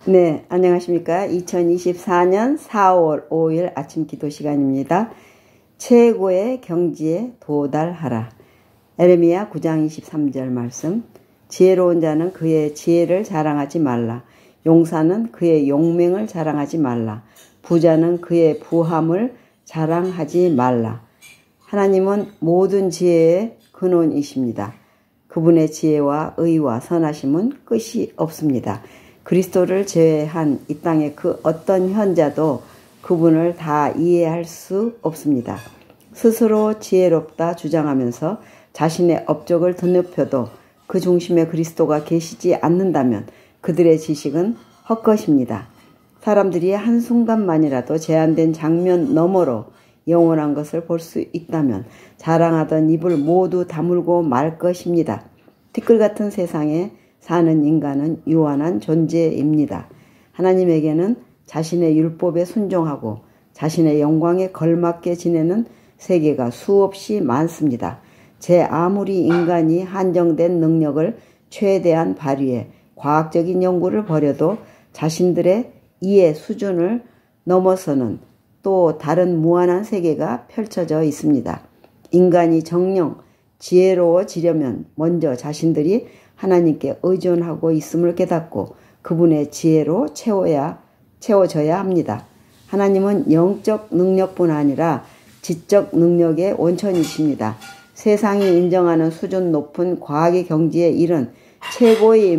네, 안녕하십니까. 2024년 4월 5일 아침 기도 시간입니다. 최고의 경지에 도달하라. 에레미야 9장 23절 말씀. 지혜로운 자는 그의 지혜를 자랑하지 말라. 용사는 그의 용맹을 자랑하지 말라. 부자는 그의 부함을 자랑하지 말라. 하나님은 모든 지혜의 근원이십니다. 그분의 지혜와 의와 선하심은 끝이 없습니다. 그리스도를 제외한 이 땅의 그 어떤 현자도 그분을 다 이해할 수 없습니다. 스스로 지혜롭다 주장하면서 자신의 업적을 드높여도 그 중심에 그리스도가 계시지 않는다면 그들의 지식은 헛것입니다. 사람들이 한순간만이라도 제한된 장면 너머로 영원한 것을 볼 수 있다면 자랑하던 입을 모두 다물고 말 것입니다. 티끌 같은 세상에 사는 인간은 유한한 존재입니다. 하나님에게는 자신의 율법에 순종하고 자신의 영광에 걸맞게 지내는 세계가 수없이 많습니다. 제 아무리 인간이 한정된 능력을 최대한 발휘해 과학적인 연구를 벌여도 자신들의 이해 수준을 넘어서는 또 다른 무한한 세계가 펼쳐져 있습니다. 인간이 정령 지혜로워지려면 먼저 자신들이 하나님께 의존하고 있음을 깨닫고 그분의 지혜로 채워져야 합니다. 하나님은 영적 능력뿐 아니라 지적 능력의 원천이십니다. 세상이 인정하는 수준 높은 과학의 경지에 이른 최고의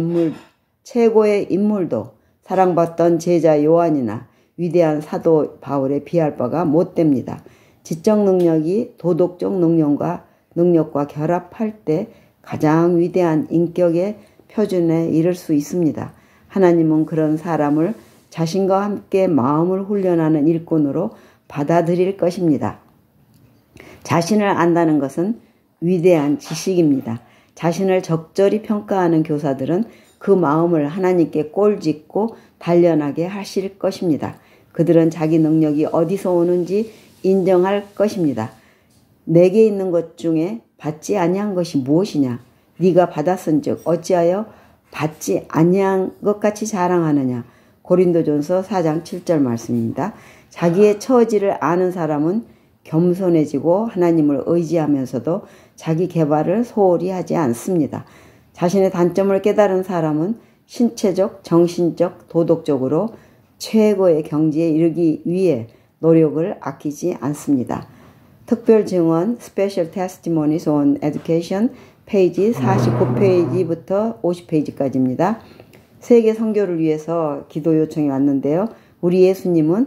인물도 사랑받던 제자 요한이나 위대한 사도 바울에 비할 바가 못됩니다. 지적 능력이 도덕적 능력과 결합할 때 가장 위대한 인격의 표준에 이를 수 있습니다. 하나님은 그런 사람을 자신과 함께 마음을 훈련하는 일꾼으로 받아들일 것입니다. 자신을 안다는 것은 위대한 지식입니다. 자신을 적절히 평가하는 교사들은 그 마음을 하나님께 꼴짓고 단련하게 하실 것입니다. 그들은 자기 능력이 어디서 오는지 인정할 것입니다. 내게 있는 것 중에 받지 아니한 것이 무엇이냐? 네가 받았은즉 어찌하여 받지 아니한 것 같이 자랑하느냐? 고린도전서 4장 7절 말씀입니다. 자기의 처지를 아는 사람은 겸손해지고 하나님을 의지하면서도 자기 개발을 소홀히 하지 않습니다. 자신의 단점을 깨달은 사람은 신체적, 정신적, 도덕적으로 최고의 경지에 이르기 위해 노력을 아끼지 않습니다. 특별 증언 Special Testimonies on Education 페이지 49페이지부터 50페이지까지입니다. 세계 선교를 위해서 기도 요청이 왔는데요. 우리 예수님은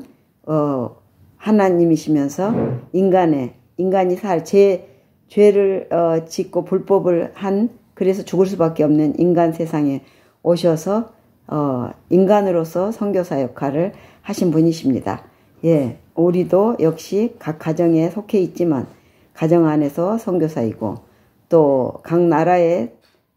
하나님이시면서 인간이 죄를 짓고 불법을 한 그래서 죽을 수밖에 없는 인간 세상에 오셔서 인간으로서 선교사 역할을 하신 분이십니다. 예, 우리도 역시 각 가정에 속해 있지만 가정 안에서 선교사이고 또 각 나라의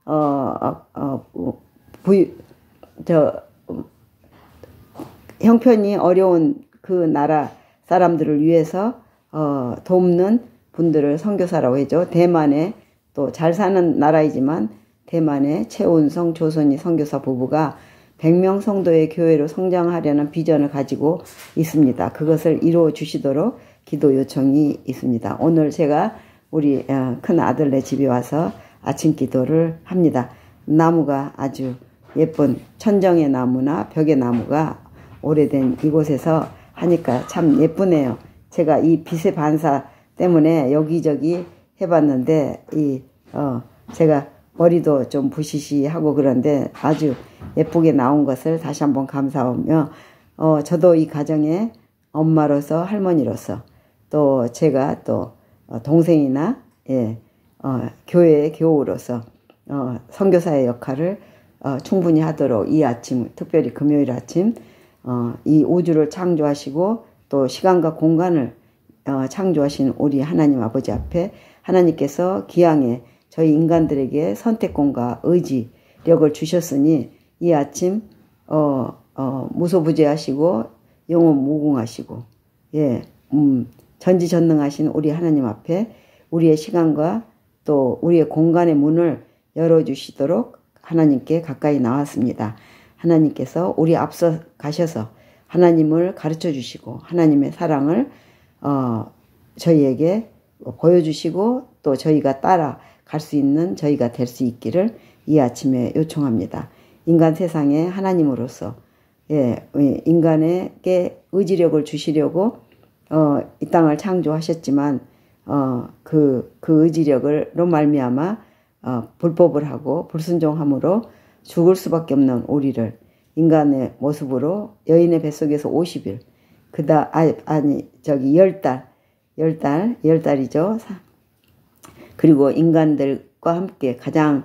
형편이 어려운 그 나라 사람들을 위해서 돕는 분들을 선교사라고 하죠. 대만에 또 잘 사는 나라이지만 대만의 최운성 조선이 선교사 부부가 100명 성도의 교회로 성장하려는 비전을 가지고 있습니다. 그것을 이루어 주시도록 기도 요청이 있습니다. 오늘 제가 우리 큰 아들네 집에 와서 아침 기도를 합니다. 나무가 아주 예쁜 천정의 나무나 벽의 나무가 오래된 이곳에서 하니까 참 예쁘네요. 제가 이 빛의 반사 때문에 여기저기 해봤는데 제가 머리도 좀 부시시하고 그런데 아주 예쁘게 나온 것을 다시 한번 감사하며 저도 이 가정의 엄마로서 할머니로서 또 제가 또 동생이나 교회의 교우로서 선교사의 역할을 충분히 하도록 이 아침 특별히 금요일 아침 이 우주를 창조하시고 또 시간과 공간을 창조하신 우리 하나님 아버지 앞에 하나님께서 기왕에 저희 인간들에게 선택권과 의지력을 주셨으니 이 아침 무소부재하시고 영원 무궁하시고 전지전능하신 우리 하나님 앞에 우리의 시간과 또 우리의 공간의 문을 열어주시도록 하나님께 가까이 나왔습니다. 하나님께서 우리 앞서 가셔서 하나님을 가르쳐 주시고 하나님의 사랑을 저희에게 보여주시고 또 저희가 따라갈 수 있는 저희가 될 수 있기를 이 아침에 요청합니다. 인간 세상에 하나님으로서 인간에게 의지력을 주시려고 이 땅을 창조하셨지만 그 의지력으로 말미암아 불법을 하고 불순종함으로 죽을 수밖에 없는 우리를 인간의 모습으로 여인의 뱃속에서 50일 열 달이죠. 그리고 인간들과 함께 가장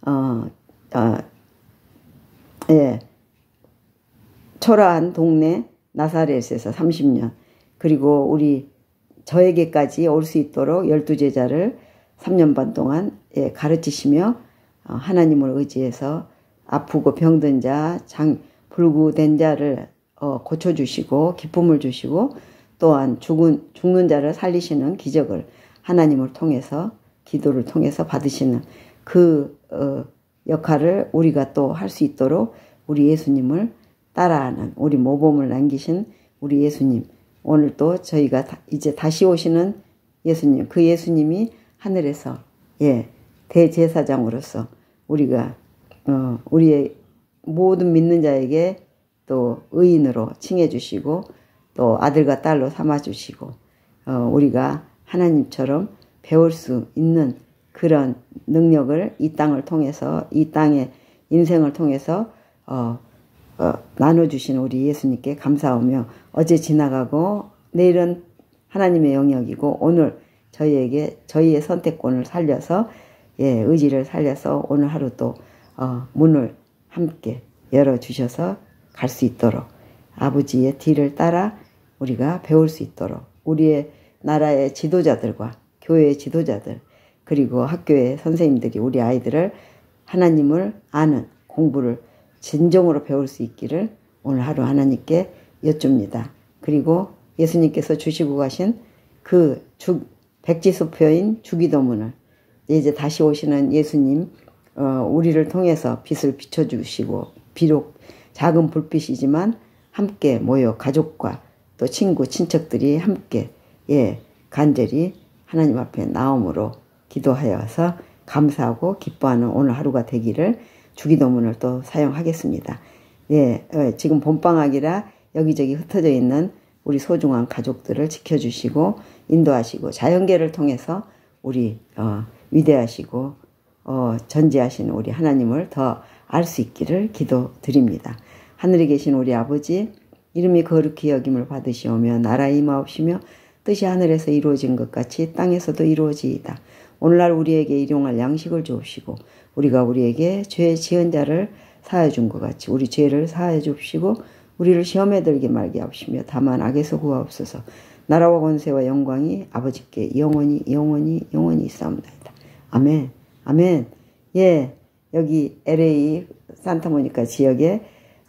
초라한 동네 나사렛에서 30년 그리고 저에게까지 올 수 있도록 12제자를 3년 반 동안 가르치시며 하나님을 의지해서 아프고 병든 자, 불구된 자를 고쳐주시고 기쁨을 주시고 또한 죽는 자를 살리시는 기적을 하나님을 통해서 기도를 통해서 받으시는 그 역할을 우리가 또 할 수 있도록 우리 예수님을 따라하는 우리 모범을 남기신 우리 예수님 오늘 또 저희가 이제 다시 오시는 예수님 그 예수님이 하늘에서 대제사장으로서 우리가 우리의 모든 믿는 자에게 또 의인으로 칭해 주시고 또 아들과 딸로 삼아 주시고 우리가 하나님처럼 배울 수 있는 그런 능력을 이 땅을 통해서 이 땅의 인생을 통해서 나눠주신 우리 예수님께 감사하며 어제 지나가고 내일은 하나님의 영역이고 오늘 저희에게 저희의 선택권을 살려서 의지를 살려서 오늘 하루 또 문을 함께 열어주셔서 갈 수 있도록 아버지의 뒤를 따라 우리가 배울 수 있도록 우리의 나라의 지도자들과 교회의 지도자들 그리고 학교의 선생님들이 우리 아이들을 하나님을 아는 공부를 진정으로 배울 수 있기를 오늘 하루 하나님께 여쭙니다. 그리고 예수님께서 주시고 가신 그 백지수표인 주기도문을 이제 다시 오시는 예수님 우리를 통해서 빛을 비춰주시고 비록 작은 불빛이지만 함께 모여 가족과 또 친구 친척들이 함께 간절히 하나님 앞에 나옴으로 기도하여서 감사하고 기뻐하는 오늘 하루가 되기를 주기도문을 또 사용하겠습니다. 지금 봄방학이라 여기저기 흩어져 있는 우리 소중한 가족들을 지켜주시고 인도하시고 자연계를 통해서 우리 위대하시고 전지하시는 우리 하나님을 더 알 수 있기를 기도드립니다. 하늘에 계신 우리 아버지 이름이 거룩히 여김을 받으시오며 나라 임하옵시며 뜻이 하늘에서 이루어진 것 같이 땅에서도 이루어지이다. 오늘날 우리에게 일용할 양식을 주옵시고 우리가 우리에게 죄 지은 자를 사하여 준 것 같이 우리 죄를 사하여 주옵시고 우리를 시험에 들게 말게 하옵시며 다만 악에서 구하옵소서. 나라와 권세와 영광이 아버지께 영원히 있사옵나이다. 아멘. 아멘. 여기 LA 산타모니카 지역에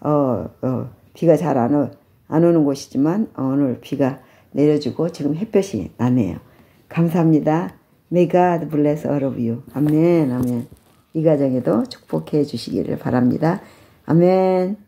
비가 잘 안 오는 곳이지만 오늘 비가 내려주고 지금 햇볕이 나네요. 감사합니다. May God bless all of you. 아멘. 아멘. 이 가정에도 축복해 주시기를 바랍니다. 아멘.